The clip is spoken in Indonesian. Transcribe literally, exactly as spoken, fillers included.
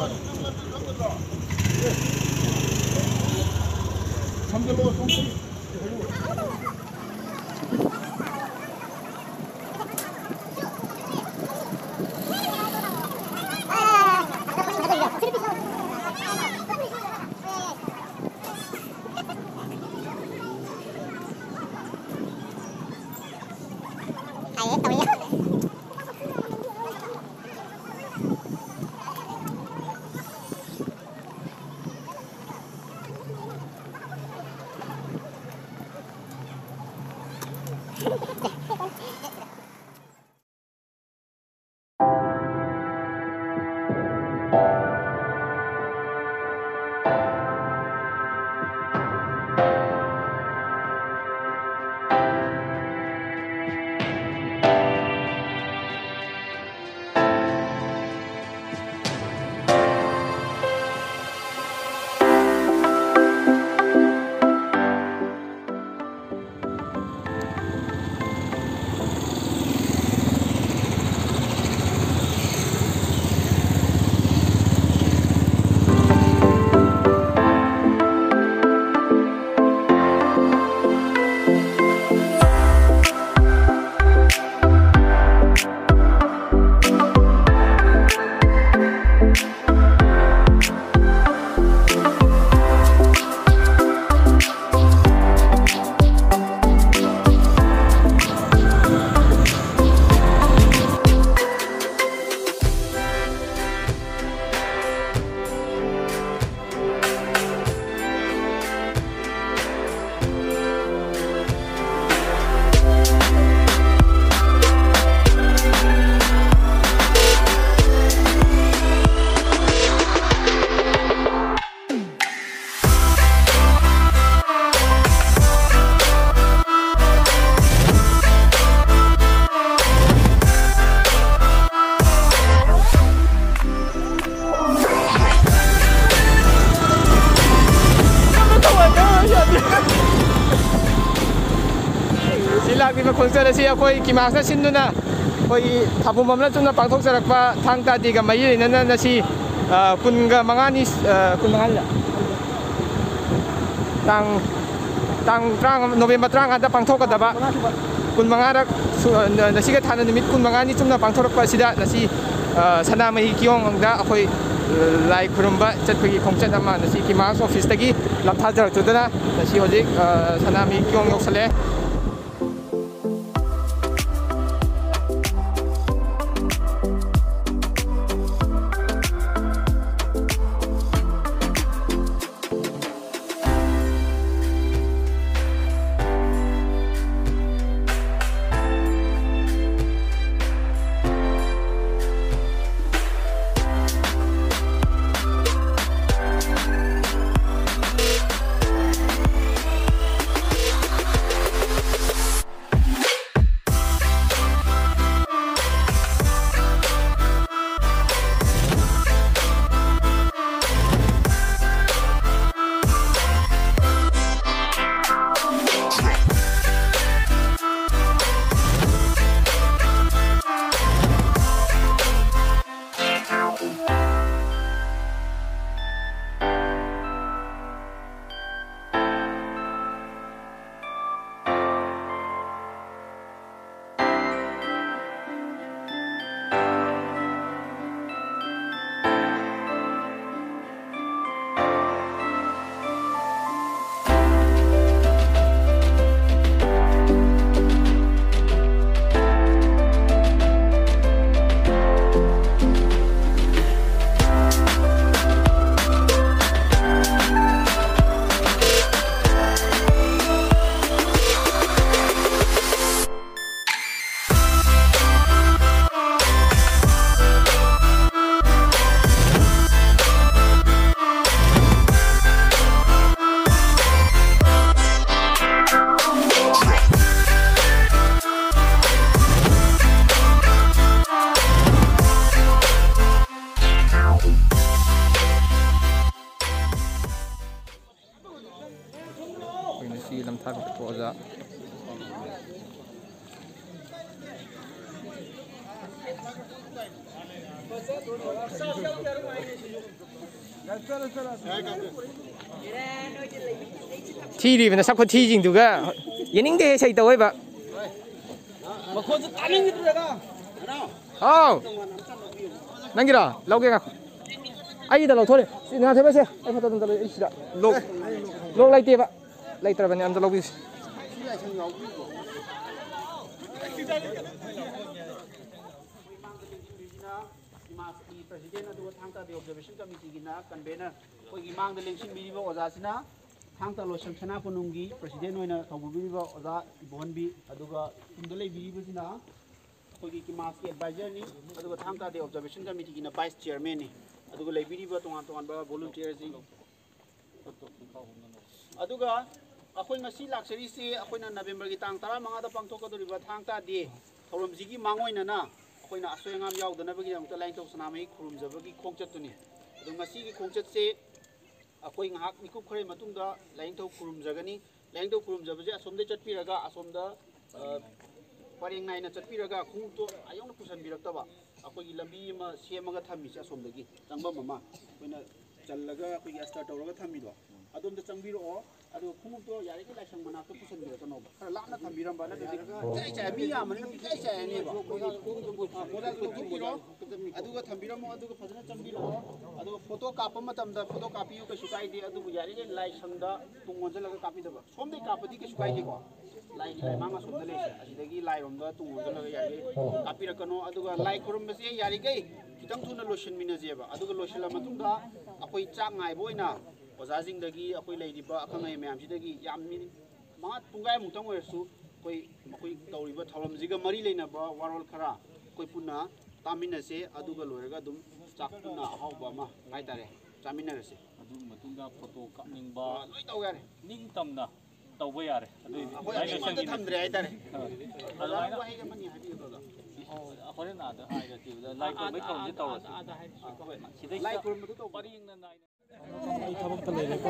ꯂꯥꯛꯂꯤꯕ ꯈꯣꯡꯆꯠ ꯑꯁꯤ ꯑꯩꯈꯣꯏ ꯀꯤꯃꯥꯛꯅ ꯁꯤꯟꯗꯨꯅ ꯑꯩꯈꯣꯏꯒꯤ ꯊꯥꯕꯨꯝ ꯑꯃꯅ ꯆꯨꯝꯅ ꯄꯥꯡꯊꯣꯛꯆꯔꯛꯄ ꯊꯥꯡ ꯇꯥ ꯗꯦꯒ ꯃꯔꯤ ꯂꯩꯅꯅ ꯉꯁꯤ ꯀꯨꯟꯒ ꯃꯉꯥꯅꯤ ꯀꯨꯟ ꯃꯉꯥꯅꯤꯗ ꯇꯥꯡ ꯇꯥꯡ ꯇꯔꯥꯃꯉꯥ ꯅꯣꯕꯦꯝꯕꯔ ꯇꯔꯥꯃꯉꯥꯗ ꯄꯥꯡꯊꯣꯛꯀꯗꯕ ꯀꯨꯟ ꯃꯉꯥꯔꯛ ꯉꯁꯤꯒ ꯊꯥꯅ ꯅꯨꯃꯤꯠ ꯀꯨꯟ ꯃꯉꯥꯅꯤ ꯆꯨꯝꯅ ꯄꯥꯡꯊꯣꯔꯛꯄ ꯑꯁꯤꯗ ꯉꯁꯤ ꯁꯅꯥꯃꯍꯤ ꯀꯤꯌꯣꯡꯗ ꯑꯩꯈꯣꯏ ꯂꯥꯏ ꯈꯨꯔꯨꯝꯕ ꯆꯠꯄꯒꯤ ꯈꯣꯡꯆꯠ ꯑꯃ ꯉꯁꯤ ꯀꯤꯃꯥꯛꯁ ꯑꯣꯐꯤꯁꯇꯒꯤ ꯂꯝꯊꯥꯖꯔꯛꯇꯨꯗꯅ ꯉꯁꯤ ꯍꯧꯖꯤꯛ ꯁꯅꯥꯃꯍꯤ ꯀꯤꯌꯣꯡ ꯌꯧꯁꯜꯂꯦ. Lamthar Oza ꯊꯤꯔꯤꯕꯅ ꯁꯛ ꯈꯨꯊꯤꯁꯤꯡꯗꯨꯒ ꯌꯦꯡꯅꯤꯡꯗꯦ ꯏꯁꯩ ꯇꯧꯋꯦꯕ ꯍꯥꯎ ꯅꯪꯒꯤꯔꯣ ꯂꯧꯒꯦ ꯉꯥ ꯑꯩꯒꯤꯗ ꯂꯧꯊꯣꯛꯑꯦ ꯉꯥ ꯊꯦꯕꯁꯦ ꯑꯩ ꯐꯣꯇꯣ ꯑꯗꯨꯝ ꯑꯩ ꯁꯤꯗ ꯂꯣꯛ ꯂꯣꯛ ꯂꯩꯇꯦꯕ ꯂꯩꯇ꯭ꯔꯕꯅꯤ ꯑꯝꯇ ꯂꯧꯕꯤꯁꯤ President aduga thangta de observation committee gina convener koi imang de lengsin biriba oja sina thangta losam sana punungi president oina thawbiriba oja ibonbi aduga undolei biriba sina koi ki mas ki advisor ni aduga thangta de observation committee gina vice chairman ni aduga lei biriba tongan tongan ba volunteer ji aduga akoi ngasi laksari se akoina November gi tang tara manga da pangthok aduriba thangta de thawram ji gi mangoina na ꯑꯩꯈꯣꯏꯅ ꯑꯁꯣꯏ ꯑꯉꯥꯝ ꯌꯥꯎꯗꯅꯕꯒꯤꯗꯃꯛꯇ ꯂꯥꯏꯅꯤꯡꯊꯧ ꯁꯅꯥꯃꯍꯤ ꯈꯨꯔꯨꯝꯖꯕꯒꯤ ꯈꯣꯡꯆꯠꯇꯨꯅꯤ ꯑꯗꯣ ꯉꯁꯤꯒꯤ ꯈꯣꯡꯆꯠꯁꯦ ꯑꯩꯈꯣꯏ ꯉꯥꯏꯍꯥꯛ ꯃꯤꯀꯨꯞ ꯈꯔꯒꯤ ꯃꯇꯨꯡꯗ ꯂꯥꯏꯅꯤꯡꯊꯧ ꯈꯨꯔꯨꯝꯖꯒꯅꯤ ꯂꯥꯏꯅꯤꯡꯊꯧ ꯈꯨꯔꯨꯝꯖꯕꯁꯦ ꯑꯁꯣꯝꯗꯩ ꯆꯠꯄꯤꯔꯒ ꯑꯁꯣꯝꯗ ꯄꯔꯦꯡ ꯅꯥꯏꯅ ꯆꯠꯄꯤꯔꯒ ꯈꯣꯡꯎꯞꯇꯣ ꯑꯌꯧꯅ ꯄꯨꯁꯟꯕꯤꯔꯛꯇꯕ ꯑꯩꯈꯣꯏꯒꯤ ꯂꯝꯕꯤ ꯑꯃ ꯁꯦꯝꯃꯒ ꯊꯝꯃꯤꯁꯦ ꯑꯁꯣꯝꯗꯒꯤ ꯆꯪꯐꯝ ꯑꯃ ꯑꯩꯈꯣꯏꯅ ꯆꯜꯂꯒ ꯑꯩꯈꯣꯏꯒꯤ ꯑꯁꯇꯔ ꯇꯧꯔꯒ ꯊꯝꯃꯤꯗꯣ ꯑꯗꯣꯝꯗ ꯆꯪꯕꯤꯔꯛꯑꯣ ꯑꯗꯨꯒ ꯈꯣꯡꯎꯞꯇꯣ ꯌꯥꯔꯤꯈꯩ ꯂꯥꯏꯁꯪ ꯃꯅꯥꯛꯇ ꯄꯨꯁꯟꯕꯤꯔꯛꯀꯅꯣꯕ ꯈꯔ ꯂꯥꯞꯅ ꯊꯝꯕꯤꯔꯝꯕ ꯅꯠꯇ꯭ꯔꯗꯤ ꯆꯥꯏ ꯆꯥꯏ ꯃꯤ ꯌꯥꯝꯕꯅꯤꯅ ꯆꯥꯏ ꯆꯥꯏꯔꯅꯦꯕ ꯑꯗꯨꯒ ꯊꯝꯕꯤꯔꯝꯃꯣ ꯑꯗꯨꯒ ꯐꯖꯅ ꯆꯪꯕꯤꯔꯛꯑꯣ ꯑꯗꯨꯒ ꯐꯣꯇꯣ ꯀꯥꯞꯄ ꯃꯇꯝꯗ ꯐꯣꯇꯣ ꯀꯥꯞꯄꯤꯌꯨ ꯀꯩꯁꯨ ꯀꯥꯏꯗꯦ ꯑꯗꯨꯕꯨ ꯌꯥꯔꯤꯈꯩ ꯂꯥꯏꯁꯪꯗ ꯇꯨꯡ ꯑꯣꯟꯁꯤꯜꯂꯒ ꯀꯥꯞꯄꯤꯗꯕ ꯁꯣꯝꯗꯩ ꯀꯥꯞꯄꯗꯤ ꯀꯩꯁꯨ ꯀꯥꯏꯗꯦꯀꯣ ꯂꯥꯏꯒꯤ ꯂꯥꯏꯃꯥꯡ ꯑꯁꯣꯝꯗ ꯂꯩꯁꯦ ꯑꯁꯤꯗꯒꯤ ꯂꯥꯏꯔꯣꯝꯗ ꯇꯨꯡ ꯑꯣꯟꯁꯤꯜꯂꯒ ꯌꯥꯔꯤꯈꯩ ꯀꯥꯞꯄꯤꯔꯛꯀꯅꯣ ꯑꯗꯨꯒ ꯂꯥꯏ ꯈꯨꯔꯨꯝꯕꯁꯦ ꯌꯥꯔꯤꯈꯩ ꯈꯤꯇꯪ ꯊꯨꯅ ꯂꯣꯏꯁꯤꯟꯃꯤꯟꯅꯁꯦꯕ ꯑꯗꯨꯒ ꯂꯣꯏꯁꯤꯜꯂ ꯃꯇꯨꯡꯗ ꯑꯩꯈꯣꯏ ꯆꯥꯛ ꯉꯥꯏꯕ ꯑꯣꯏꯅ ꯑꯣꯖꯥꯁꯤꯡꯗꯒꯤ ꯑꯩꯈꯣꯏ ꯂꯩꯔꯤꯕ ꯑꯈꯪ ꯑꯍꯩ ꯃꯌꯥꯝꯁꯤꯗꯒꯤ ꯌꯥꯝ ꯃꯤꯅꯤꯠ ꯃꯉꯥ ꯄꯨꯡꯈꯥꯏꯃꯨꯛꯇꯪ ꯑꯣꯏꯔꯁꯨ ꯑꯩꯈꯣꯏ ꯑꯩꯈꯣꯏ ꯇꯧꯔꯤꯕ ꯊꯧꯔꯝꯁꯤꯒ ꯃꯔꯤ ꯂꯩꯅꯕ ꯋꯥꯔꯣꯜ ꯈꯔ ꯑꯩꯈꯣꯏ ꯄꯨꯟꯅ ꯇꯥꯃꯤꯟꯅꯁꯦ ꯑꯗꯨꯒ ꯂꯣꯏꯔꯒ ꯑꯗꯨꯝ ꯆꯥꯛ ꯄꯨꯟꯅ ꯑꯍꯥꯎꯕ ꯑꯃ ꯍꯥꯏꯇꯥꯔꯦ ꯆꯥꯃꯤꯟꯅꯔꯁꯦ ꯑꯗꯨꯒꯤ ꯃꯇꯨꯡꯗ ꯐꯣꯇꯣ ꯀꯥꯞꯅꯤꯡꯕ ꯂꯣꯏ ꯇꯧ ꯌꯥꯔꯦ ꯅꯤꯡꯇꯝꯅ ꯇꯧꯕ ꯌꯥꯔꯦ ꯑꯗꯨꯏꯗꯤ ꯑꯩꯈꯣꯏ ꯑꯗꯨꯃꯛꯇ ꯊꯝꯗ꯭ꯔꯦ ꯍꯥꯏꯇꯥꯔꯦ ꯑꯗꯨꯃꯥꯏꯅ ꯋꯥꯍꯩ ꯑꯃꯅꯤ ꯍꯥꯏꯕꯤꯌꯨꯗ ꯍꯣꯔꯦꯟ ꯑꯥꯗ ꯍꯥꯏꯔꯁꯤ ꯂꯥꯏ ꯈꯨꯔꯨꯝꯕꯒꯤ ꯊꯧꯔꯝꯁꯦ ꯇꯧꯔꯁꯤ ꯁꯤꯗꯩ ꯂꯥꯏ ꯈꯨꯔꯨꯝꯕꯗꯨ ꯇꯧꯕ ꯄꯔꯦꯡꯅ ꯅꯥꯏꯅ ꯑꯩ ꯊꯕꯛꯇ ꯂꯩꯔꯦꯀꯣ